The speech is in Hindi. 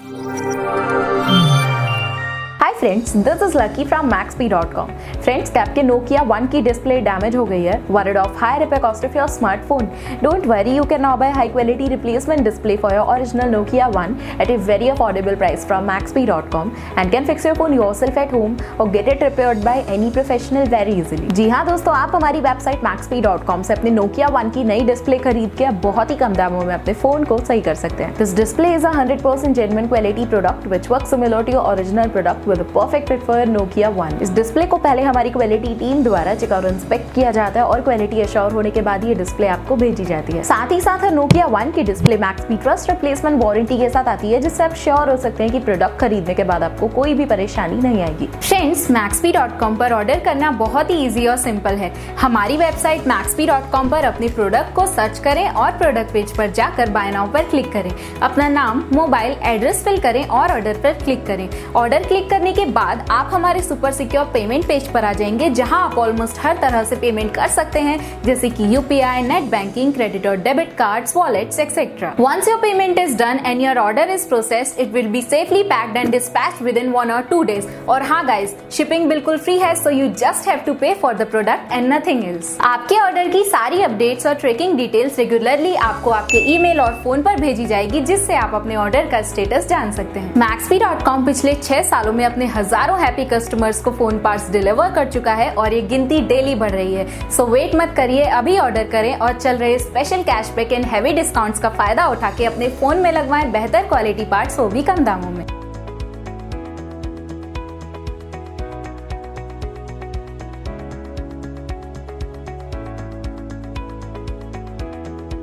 Hi friends, this is lucky from maxp.com। Friends, आपके Nokia 1 की डिस्प्ले डैमेज हो गई है। Worried of high repair cost of your smartphone? Don't worry, you can now buy high quality replacement display for your original Nokia 1 at a very affordable price from maxp.com and can fix your phone yourself at home or get it repaired by any professional very easily। जी हाँ दोस्तों, आप हमारी वेबसाइट maxp.com से अपने Nokia 1 की नई डिस्प्ले खरीद के आप बहुत ही कम दामों में अपने फोन को सही कर सकते हैं। This display is a 100% genuine quality product which works similar to your original product with a perfect fit for Nokia 1। इस डिस्प्ले को पहले हमारी क्वालिटी टीम द्वारा चेक और इंस्पेक्ट किया जाता है और क्वालिटी एश्योर होने के बाद ये डिस्प्ले आपको भेजी जाती है। साथ ही साथ Nokia 1 की display Maxp trust replacement warranty के साथ आती है, जिससे आप श्योर हो सकते हैं कि प्रोडक्ट खरीदने के बाद आपको कोई भी परेशानी नहीं आएगी। फ्रेंड्स, maxp.com पर ऑर्डर करना बहुत ही इजी और सिंपल है। हमारी वेबसाइट maxp.com पर अपने प्रोडक्ट को सर्च करें और प्रोडक्ट पेज पर जाकर बाय नाउ पर क्लिक करें। अपना नाम, मोबाइल एड्रेस फिल करें और ऑर्डर पर क्लिक करें। ऑर्डर क्लिक करने के बाद आप हमारे सुपर सिक्योर पेमेंट पेज पर आ जाएंगे, जहां आप ऑलमोस्ट हर तरह से पेमेंट कर सकते हैं, जैसे कि यूपीआई, नेट बैंकिंग, क्रेडिट और debit cards, wallets etcetera. Once your payment is done and your order is processed, it will be safely packed and dispatched within 1 or 2 days। और हाँ गाइज, शिपिंग बिल्कुल फ्री है, so you just have to pay for the product and nothing else. आपके ऑर्डर की सारी अपडेट्स और ट्रैकिंग डिटेल्स रेगुलरली आपको आपके ईमेल और फोन पर भेजी जाएगी, जिससे आप अपने ऑर्डर का स्टेटस जान सकते हैं। maxp.com पिछले 6 सालों में अपने हजारों हैप्पी कस्टमर्स को फोन पार्ट्स डिलीवर कर चुका है और ये गिनती डेली बढ़ रही है। सो वेट मत करिए, अभी ऑर्डर करें और चल रहे special cashback and heavy discounts का फायदा उठा के अपने फोन में लगवाएं बेहतर क्वालिटी पार्ट्स, वो भी कम दामों में।